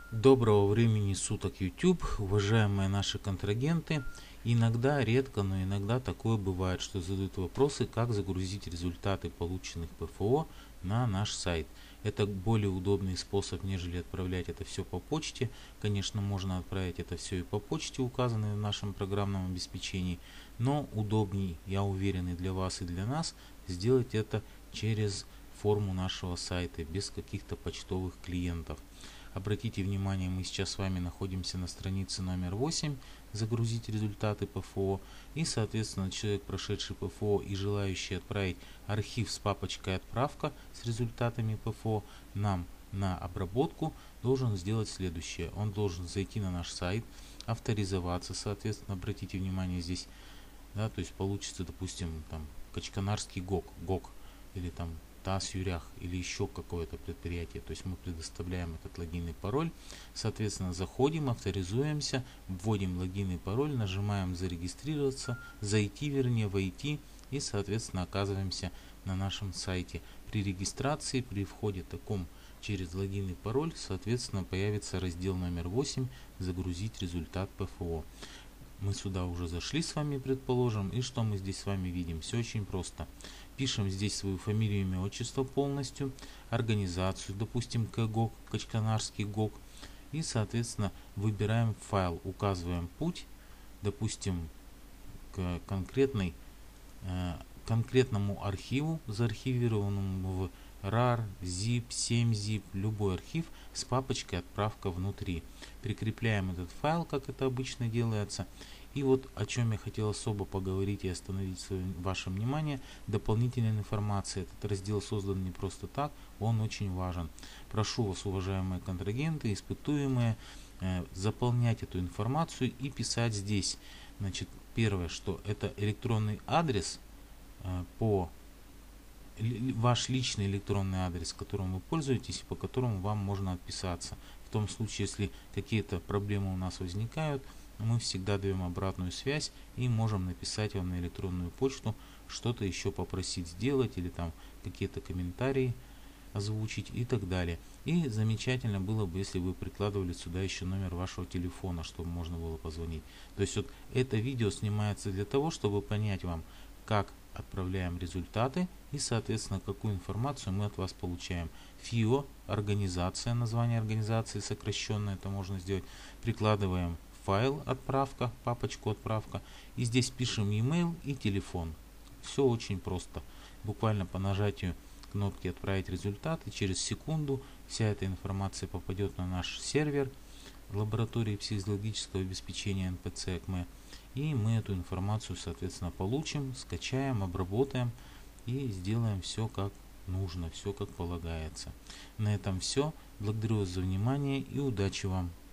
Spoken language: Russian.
Доброго времени суток, YouTube, уважаемые наши контрагенты. Иногда, редко, но иногда такое бывает, что задают вопросы, как загрузить результаты полученных ПФО на наш сайт. Это более удобный способ, нежели отправлять это все по почте. Конечно, можно отправить это все и по почте, указанной в нашем программном обеспечении, но удобней, я уверен, и для вас, и для нас, сделать это через форму нашего сайта, без каких-то почтовых клиентов. Обратите внимание, мы сейчас с вами находимся на странице номер 8, загрузить результаты ПФО, и соответственно человек, прошедший ПФО и желающий отправить архив с папочкой отправка с результатами ПФО нам на обработку, должен сделать следующее. Он должен зайти на наш сайт, авторизоваться, соответственно, обратите внимание здесь, да, то есть получится, допустим, там Качканарский ГОК или там ТАСС Юрях или еще какое-то предприятие. То есть мы предоставляем этот логин и пароль. Соответственно, заходим, авторизуемся, вводим логин и пароль, нажимаем зарегистрироваться, зайти, вернее, войти, и соответственно оказываемся на нашем сайте. При регистрации, при входе таком через логин и пароль, соответственно, появится раздел номер 8 «Загрузить результат ПФО». Мы сюда уже зашли с вами, предположим, и что мы здесь с вами видим? Все очень просто. Пишем здесь свою фамилию, имя, отчество полностью, организацию, допустим, КГОК, Качканарский ГОК, и, соответственно, выбираем файл, указываем путь, допустим, к конкретному архиву, заархивированному в RAR, ZIP, 7-zip, любой архив с папочкой отправка внутри. Прикрепляем этот файл, как это обычно делается. И вот о чем я хотел особо поговорить и остановить ваше внимание, дополнительная информация. Этот раздел создан не просто так, он очень важен. Прошу вас, уважаемые контрагенты, испытуемые, заполнять эту информацию и писать здесь. Значит, первое, что это электронный адрес, ваш личный электронный адрес, которым вы пользуетесь и по которому вам можно отписаться. В том случае, если какие-то проблемы у нас возникают, мы всегда даем обратную связь и можем написать вам на электронную почту, что-то еще попросить сделать или там какие-то комментарии озвучить и так далее. И замечательно было бы, если вы прикладывали сюда еще номер вашего телефона, чтобы можно было позвонить. То есть вот это видео снимается для того, чтобы понять вам, как отправляем результаты и, соответственно, какую информацию мы от вас получаем. ФИО, организация, название организации сокращенное, это можно сделать. Прикладываем файл отправка, папочку отправка, и здесь пишем e-mail и телефон. Все очень просто. Буквально по нажатию кнопки «Отправить результат», и через секунду вся эта информация попадет на наш сервер лаборатории психологического обеспечения НПЦ ЭКМЭ, и мы эту информацию, соответственно, получим, скачаем, обработаем и сделаем все как нужно, все как полагается. На этом все. Благодарю вас за внимание и удачи вам!